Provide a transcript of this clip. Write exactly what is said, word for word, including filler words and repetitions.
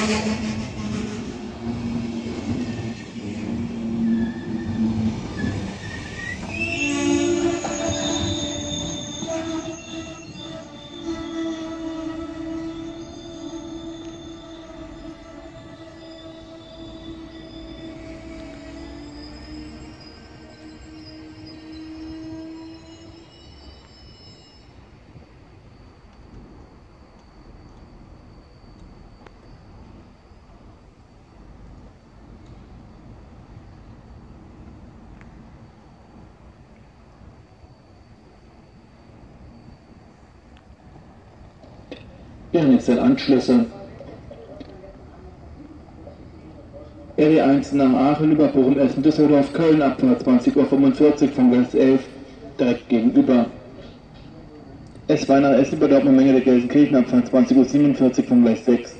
Ja, jetzt sind Anschlüsse. R E eins nach Aachen über Bochum, Essen, Düsseldorf, Köln, Abfahrt zwanzig Uhr fünfundvierzig von Gleis elf, direkt gegenüber. S zwei nach Essen über Dortmund, Menge der Gelsenkirchen, Abfahrt zwanzig Uhr siebenundvierzig von Gleis sechs.